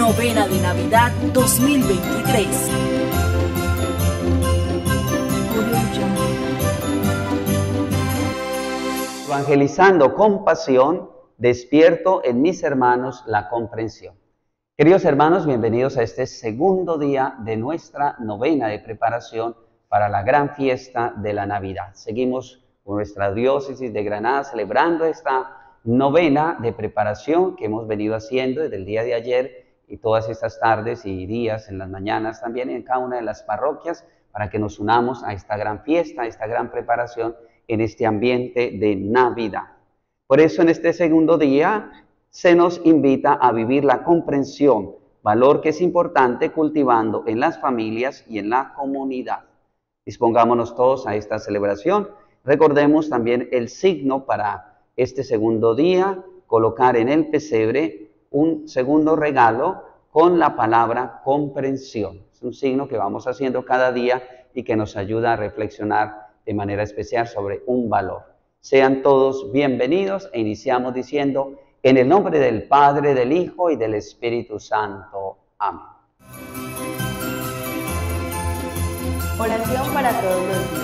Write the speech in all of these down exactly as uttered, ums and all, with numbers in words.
Novena de Navidad dos mil veintitrés. Evangelizando con pasión, despierto en mis hermanos la comprensión. Queridos hermanos, bienvenidos a este segundo día de nuestra novena de preparación para la gran fiesta de la Navidad. Seguimos con nuestra diócesis de Granada celebrando esta novena de preparación que hemos venido haciendo desde el día de ayer y todas estas tardes y días en las mañanas también en cada una de las parroquias para que nos unamos a esta gran fiesta, a esta gran preparación en este ambiente de Navidad. Por eso en este segundo día se nos invita a vivir la comprensión, valor que es importante cultivando en las familias y en la comunidad. Dispongámonos todos a esta celebración. Recordemos también el signo para este segundo día, colocar en el pesebre un segundo regalo con la palabra comprensión. Es un signo que vamos haciendo cada día y que nos ayuda a reflexionar de manera especial sobre un valor. Sean todos bienvenidos e iniciamos diciendo, en el nombre del Padre, del Hijo y del Espíritu Santo. Amén. Oración para todos los días.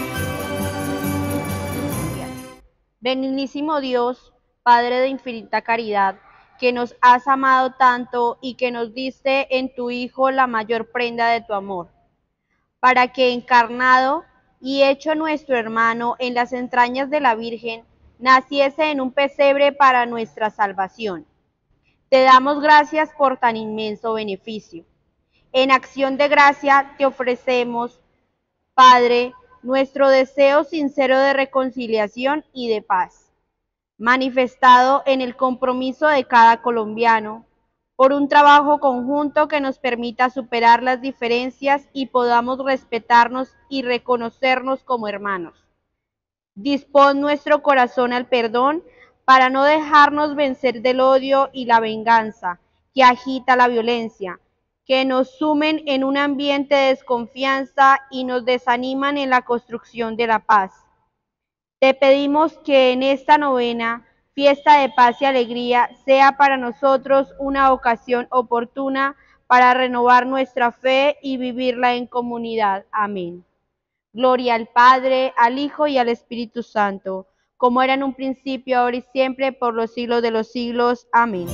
Benignísimo Dios, Padre de infinita caridad, que nos has amado tanto y que nos diste en tu Hijo la mayor prenda de tu amor, para que encarnado y hecho nuestro hermano en las entrañas de la Virgen, naciese en un pesebre para nuestra salvación. Te damos gracias por tan inmenso beneficio. En acción de gracia te ofrecemos, Padre, nuestro deseo sincero de reconciliación y de paz, manifestado en el compromiso de cada colombiano, por un trabajo conjunto que nos permita superar las diferencias y podamos respetarnos y reconocernos como hermanos. Dispón nuestro corazón al perdón para no dejarnos vencer del odio y la venganza que agita la violencia, que nos sumen en un ambiente de desconfianza y nos desaniman en la construcción de la paz. Te pedimos que en esta novena, fiesta de paz y alegría, sea para nosotros una ocasión oportuna para renovar nuestra fe y vivirla en comunidad. Amén. Gloria al Padre, al Hijo y al Espíritu Santo, como era en un principio, ahora y siempre, por los siglos de los siglos. Amén.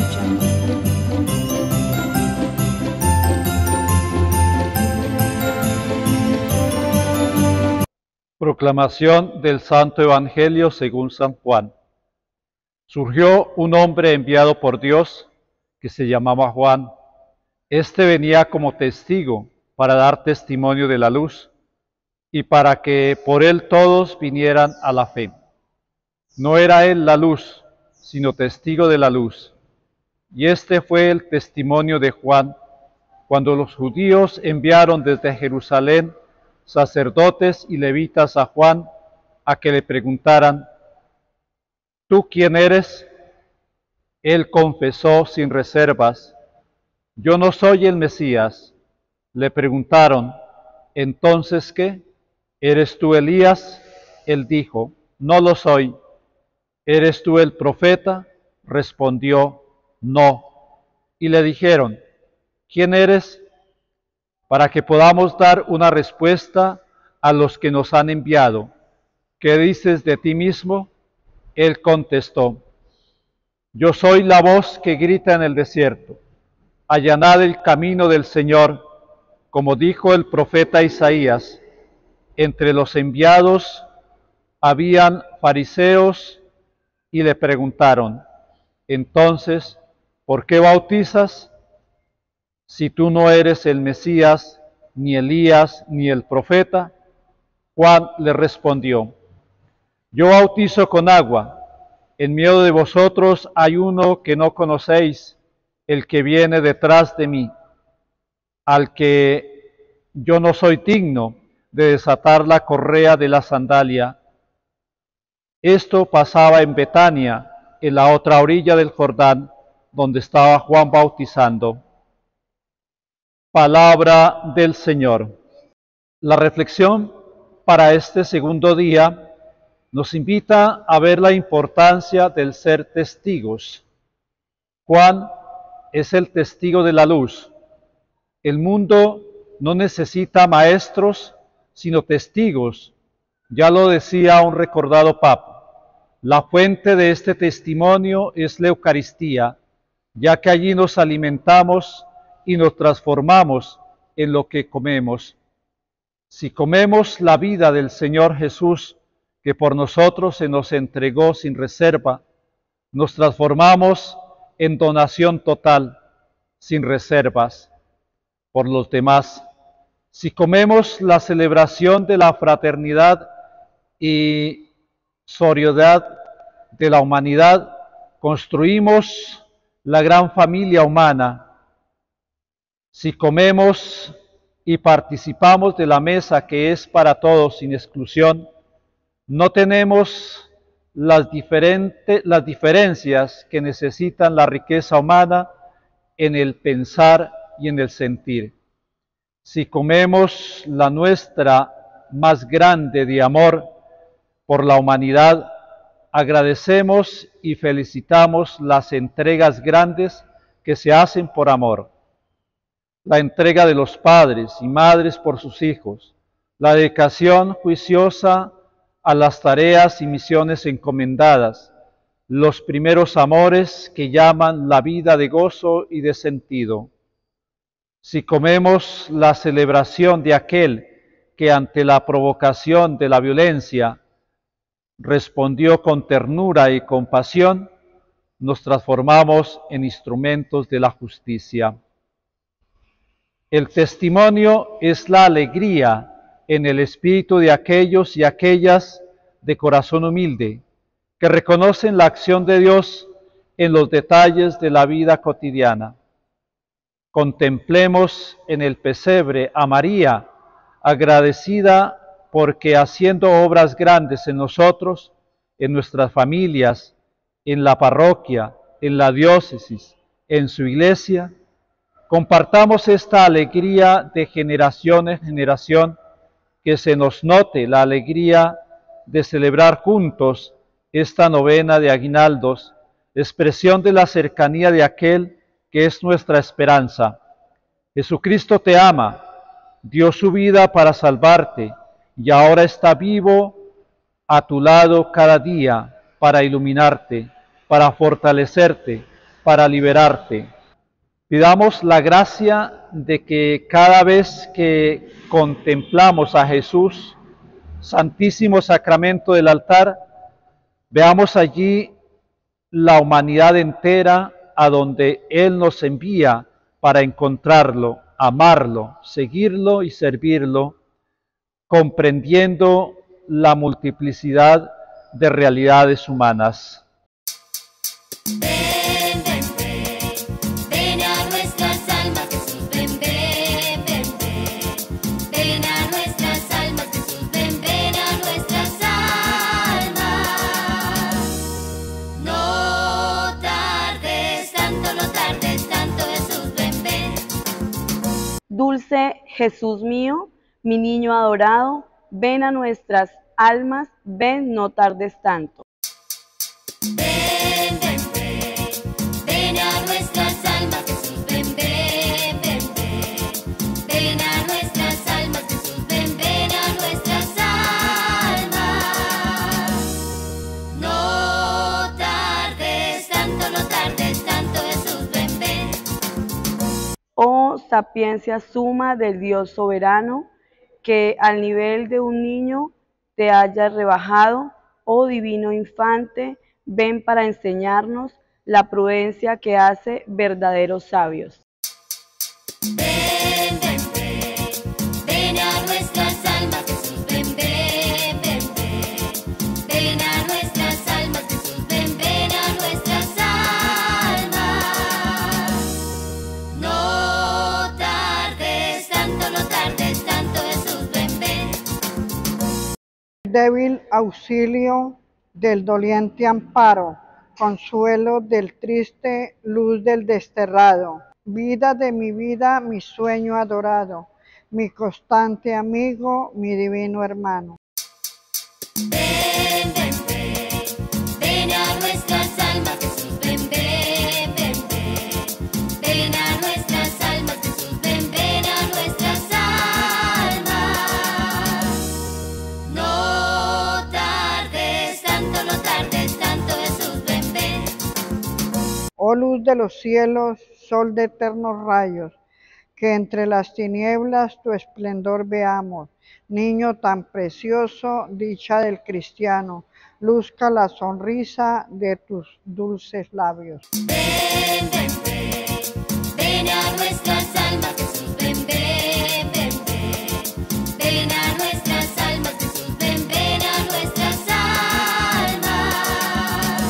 Proclamación del Santo Evangelio según San Juan. Surgió un hombre enviado por Dios que se llamaba Juan. Este venía como testigo para dar testimonio de la luz y para que por él todos vinieran a la fe. No era él la luz, sino testigo de la luz. Y este fue el testimonio de Juan cuando los judíos enviaron desde Jerusalén sacerdotes y levitas a Juan a que le preguntaran, ¿tú quién eres? Él confesó sin reservas, yo no soy el Mesías. Le preguntaron, ¿entonces qué? ¿Eres tú Elías? Él dijo, no lo soy. ¿Eres tú el profeta? Respondió, no. Y le dijeron, ¿quién eres? Para que podamos dar una respuesta a los que nos han enviado. ¿Qué dices de ti mismo? Él contestó, yo soy la voz que grita en el desierto, allanad el camino del Señor, como dijo el profeta Isaías. Entre los enviados habían fariseos y le preguntaron, entonces, ¿por qué bautizas? Si tú no eres el Mesías, ni Elías, ni el profeta. Juan le respondió, yo bautizo con agua, en medio de vosotros hay uno que no conocéis, el que viene detrás de mí, al que yo no soy digno de desatar la correa de la sandalia. Esto pasaba en Betania, en la otra orilla del Jordán, donde estaba Juan bautizando. Palabra del Señor. La reflexión para este segundo día nos invita a ver la importancia del ser testigos. Juan es el testigo de la luz. El mundo no necesita maestros, sino testigos. Ya lo decía un recordado papa. La fuente de este testimonio es la Eucaristía, ya que allí nos alimentamos y nos transformamos en lo que comemos. Si comemos la vida del Señor Jesús, que por nosotros se nos entregó sin reserva, nos transformamos en donación total, sin reservas, por los demás. Si comemos la celebración de la fraternidad y solidaridad de la humanidad, construimos la gran familia humana. Si comemos y participamos de la mesa que es para todos sin exclusión, no tenemos las, diferentes, las diferencias que necesitan la riqueza humana en el pensar y en el sentir. Si comemos la nuestra más grande de amor por la humanidad, agradecemos y felicitamos las entregas grandes que se hacen por amor. La entrega de los padres y madres por sus hijos, la dedicación juiciosa a las tareas y misiones encomendadas, los primeros amores que llaman la vida de gozo y de sentido. Si comemos la celebración de aquel que ante la provocación de la violencia respondió con ternura y compasión, nos transformamos en instrumentos de la justicia. El testimonio es la alegría en el espíritu de aquellos y aquellas de corazón humilde, que reconocen la acción de Dios en los detalles de la vida cotidiana. Contemplemos en el pesebre a María, agradecida porque haciendo obras grandes en nosotros, en nuestras familias, en la parroquia, en la diócesis, en su iglesia, compartamos esta alegría de generación en generación, que se nos note la alegría de celebrar juntos esta novena de aguinaldos, expresión de la cercanía de aquel que es nuestra esperanza. Jesucristo te ama, dio su vida para salvarte y ahora está vivo a tu lado cada día para iluminarte, para fortalecerte, para liberarte. Pidamos la gracia de que cada vez que contemplamos a Jesús, Santísimo Sacramento del altar, veamos allí la humanidad entera a donde Él nos envía para encontrarlo, amarlo, seguirlo y servirlo, comprendiendo la multiplicidad de realidades humanas. Dulce Jesús mío, mi niño adorado, ven a nuestras almas, ven, no tardes tanto. Ven, ven, ven, ven a nuestras almas, Jesús, ven, ven, ven, ven, ven a nuestras almas, Jesús, ven, ven a nuestras almas. No tardes tanto, no tardes tanto, Jesús, ven, ven. Oh sapiencia suma del Dios soberano, que al nivel de un niño te hayas rebajado, oh divino infante, ven para enseñarnos la prudencia que hace verdaderos sabios. Ven, ven, ven, ven a nuestras almas, Jesús, ven, ven, ven, ven, ven a nuestras almas, Jesús, ven, ven a nuestras almas. No tardes tanto, no tardes tanto, Jesús, ven, ven. Débil auxilio del doliente amparo, consuelo del triste, luz del desterrado, vida de mi vida, mi sueño adorado, mi constante amigo, mi divino hermano. Ven, ven, ven, ven a nuestras almas, Jesús, ven, ven, ven, ven, Oh luz de los cielos, sol de eternos rayos, que entre las tinieblas tu esplendor veamos. Niño tan precioso, dicha del cristiano, luzca la sonrisa de tus dulces labios. Ven, ven, ven, ven a nuestras almas, Jesús, ven, ven, ven, ven, ven a nuestras almas, Jesús, ven, ven a nuestras almas.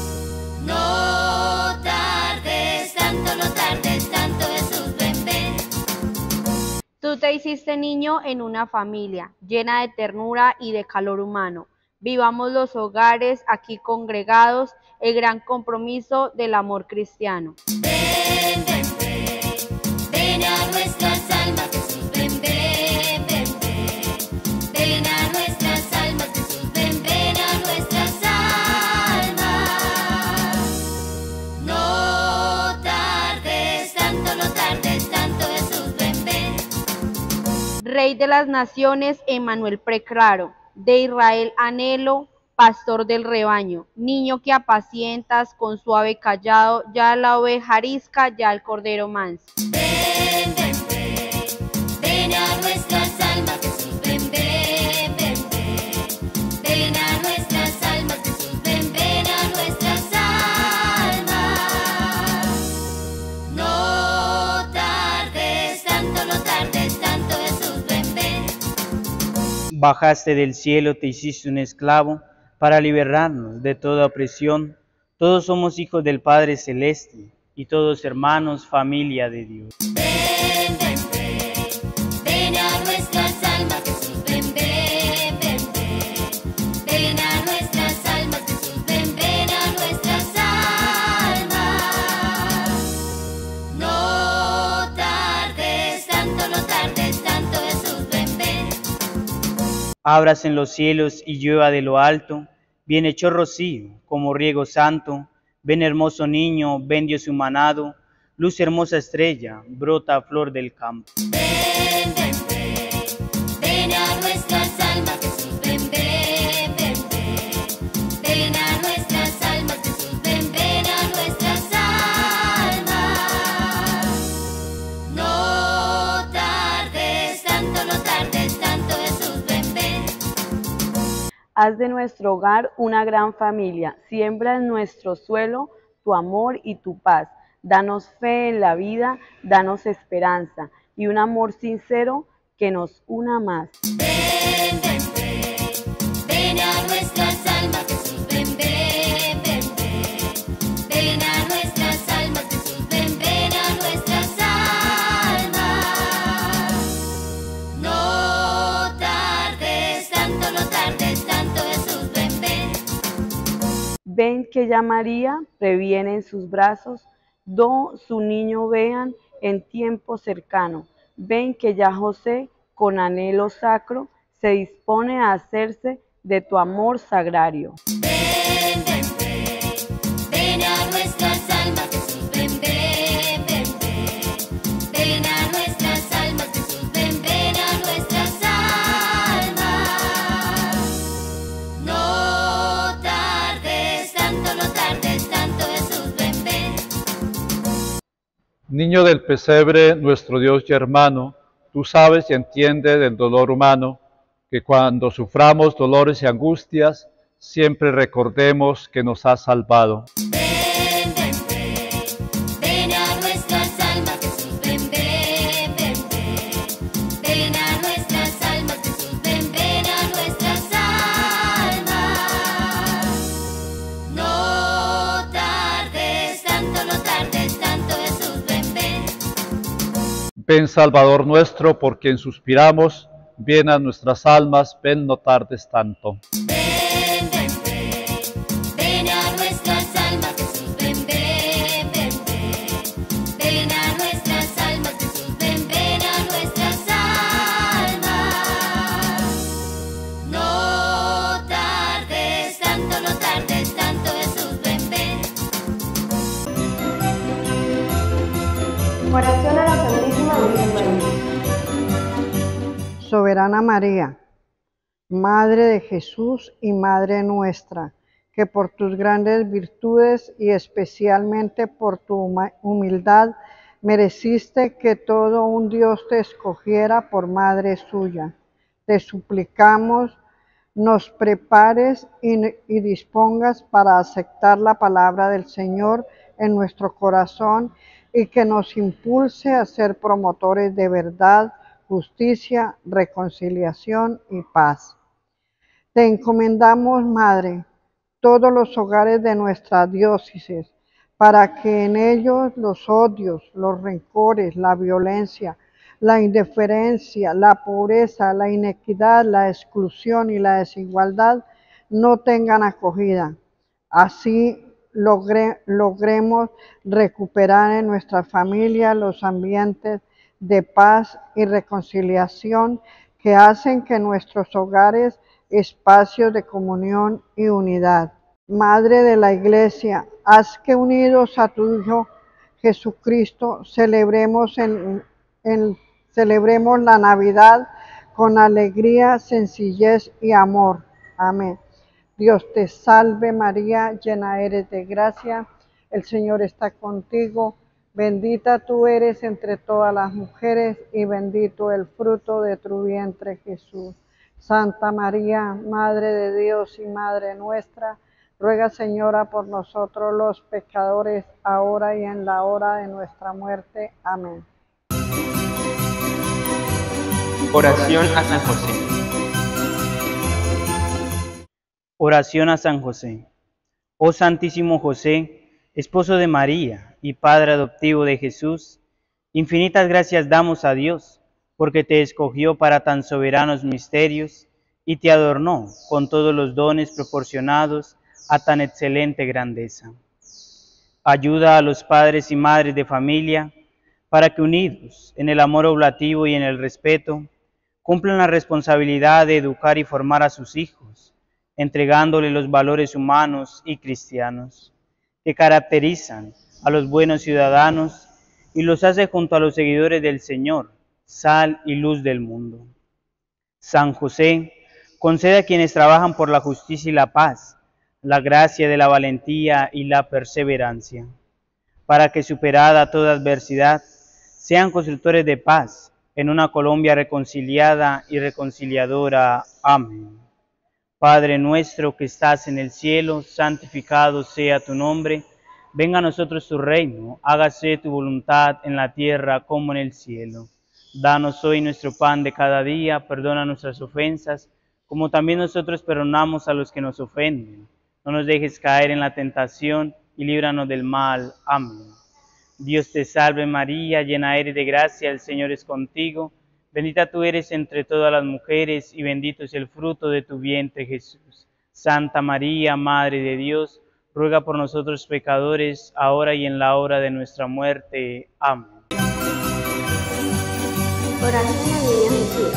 No tardes tanto, no tardes tanto, Jesús, ven, ven. Tú te hiciste niño en una familia llena de ternura y de calor humano. Vivamos los hogares aquí congregados el gran compromiso del amor cristiano. Ven, ven, ven, ven a nuestras almas, Jesús, ven, ven, ven, ven, ven a nuestras almas, Jesús, ven, ven a nuestras almas. No tardes tanto, no tardes tanto, Jesús, ven, ven. Rey de las naciones, Emmanuel preclaro, de Israel anhelo, pastor del rebaño, niño que apacientas con suave callado, ya la oveja arisca, ya el cordero manso. Ven, ven, ven, ven a nuestras almas, Jesús, ven, ven, ven, ven, ven a nuestras almas, Jesús, ven, ven a nuestras almas. No tardes tanto, no tardes tanto, Jesús, ven, ven. Bajaste del cielo, te hiciste un esclavo, para liberarnos de toda opresión. Todos somos hijos del Padre Celeste, y todos hermanos, familia de Dios. Ven, ven, ven, ven a nuestras almas, Jesús, ven, ven, ven, ven, ven a nuestras almas, Jesús, ven, ven a nuestras almas. No tardes tanto, no tardes tanto, Jesús, ven, ven. Ábrase en los cielos y llueva de lo alto, bien hecho rocío, como riego santo. Ven hermoso niño, ven Dios humanado, luz hermosa estrella, brota flor del campo. Ven, ven, ven, ven a nuestras almas, Jesús, ven, ven, ven, ven, ven a nuestras almas, Jesús, ven, ven a nuestras almas. No tardes tanto, no tardes tanto, Jesús, ven, ven. Haz de nuestro hogar una gran familia, siembra en nuestro suelo tu amor y tu paz. Danos fe en la vida, danos esperanza y un amor sincero que nos una más. Ven, ven, ven, ven a nuestras almas, Jesús, ven, ven, ven, ven, ven a nuestras almas, Jesús, ven, ven a nuestras almas. No tardes tanto, no tardes tanto, Jesús, ven, ven. Ven que ya María previene en sus brazos, do su niño vean en tiempo cercano. Ven que ya José, con anhelo sacro, se dispone a hacerse de tu amor sagrario. Ven, ven, ven, ven a nuestras almas, Jesús, ven, ven, ven, ven, ven a nuestras almas, Jesús, ven, ven a nuestras almas. No tardes tanto, no tardes tanto, Jesús, ven, ven. Niño del pesebre, nuestro Dios y hermano, tú sabes y entiendes del dolor humano, que cuando suframos dolores y angustias, siempre recordemos que nos has salvado. Ven, ven, ven, ven a nuestras almas, Jesús, ven, ven, ven, ven, ven a nuestras almas, Jesús, ven, ven a nuestras almas. No tardes tanto, no tardes tanto, Jesús, ven, ven. Ven Salvador nuestro, por quien suspiramos, ven a nuestras almas, ven no tardes tanto. Ven, ven, ven, ven a nuestras almas, Jesús, ven, ven, ven, ven, ven a nuestras almas, Jesús, ven, ven a nuestras almas. No tardes tanto, no tardes tanto, Jesús, ven, ven. Oración a la Santísima Virgen María. Soberana María, Madre de Jesús y Madre nuestra, que por tus grandes virtudes y especialmente por tu humildad mereciste que todo un Dios te escogiera por madre suya. Te suplicamos, nos prepares y, y dispongas para aceptar la palabra del Señor en nuestro corazón y que nos impulse a ser promotores de verdad, justicia, reconciliación y paz. Te encomendamos, Madre, todos los hogares de nuestra diócesis, para que en ellos los odios, los rencores, la violencia, la indiferencia, la pobreza, la inequidad, la exclusión y la desigualdad no tengan acogida. Así logre, logremos recuperar en nuestra familia los ambientes de paz y reconciliación que hacen que nuestros hogares espacios de comunión y unidad. Madre de la Iglesia, haz que unidos a tu Hijo Jesucristo celebremos, en, en, celebremos la Navidad con alegría, sencillez y amor. Amén. Dios te salve María, llena eres de gracia, el Señor está contigo, bendita tú eres entre todas las mujeres y bendito el fruto de tu vientre Jesús. Santa María, Madre de Dios y Madre nuestra, ruega, Señora, por nosotros los pecadores, ahora y en la hora de nuestra muerte. Amén. Oración a San José. Oración a San José. Oh Santísimo José, esposo de María y Padre adoptivo de Jesús, infinitas gracias damos a Dios, porque te escogió para tan soberanos misterios y te adornó con todos los dones proporcionados a tan excelente grandeza. Ayuda a los padres y madres de familia para que, unidos en el amor oblativo y en el respeto, cumplan la responsabilidad de educar y formar a sus hijos, entregándole los valores humanos y cristianos que caracterizan a los buenos ciudadanos y los hace junto a los seguidores del Señor, sal y luz del mundo. San José, concede a quienes trabajan por la justicia y la paz, la gracia de la valentía y la perseverancia, para que, superada toda adversidad, sean constructores de paz en una Colombia reconciliada y reconciliadora. Amén. Padre nuestro que estás en el cielo, santificado sea tu nombre. Venga a nosotros tu reino, hágase tu voluntad en la tierra como en el cielo. Danos hoy nuestro pan de cada día, perdona nuestras ofensas, como también nosotros perdonamos a los que nos ofenden. No nos dejes caer en la tentación y líbranos del mal. Amén. Dios te salve María, llena eres de gracia, el Señor es contigo. Bendita tú eres entre todas las mujeres y bendito es el fruto de tu vientre Jesús. Santa María, Madre de Dios, ruega por nosotros pecadores, ahora y en la hora de nuestra muerte. Amén. Oración al Niño Jesús.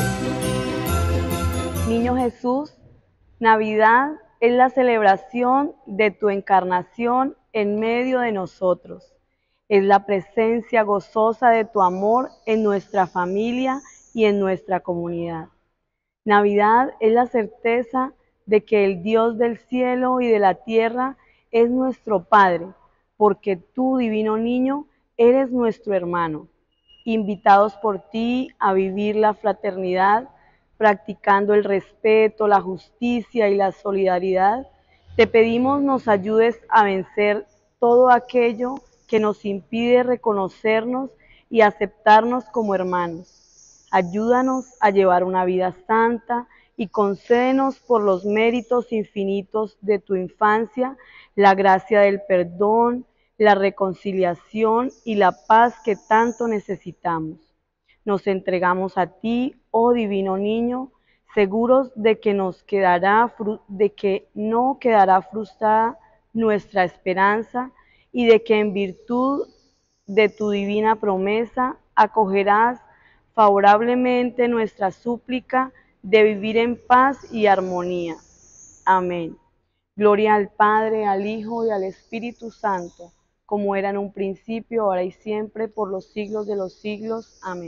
Niño Jesús, Navidad es la celebración de tu encarnación en medio de nosotros. Es la presencia gozosa de tu amor en nuestra familia y en nuestra comunidad. Navidad es la certeza de que el Dios del cielo y de la tierra es nuestro Padre, porque tú, divino niño, eres nuestro hermano. Invitados por ti a vivir la fraternidad, practicando el respeto, la justicia y la solidaridad, te pedimos nos ayudes a vencer todo aquello que nos impide reconocernos y aceptarnos como hermanos. Ayúdanos a llevar una vida santa y concédenos por los méritos infinitos de tu infancia la gracia del perdón, la reconciliación y la paz que tanto necesitamos. Nos entregamos a ti, oh divino niño, seguros de que, nos quedará, de que no quedará frustrada nuestra esperanza y de que en virtud de tu divina promesa acogerás favorablemente nuestra súplica de vivir en paz y armonía. Amén. Gloria al Padre, al Hijo y al Espíritu Santo, como era en un principio, ahora y siempre, por los siglos de los siglos. Amén.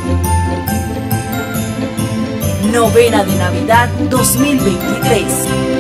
Novena de Navidad dos mil veintitrés.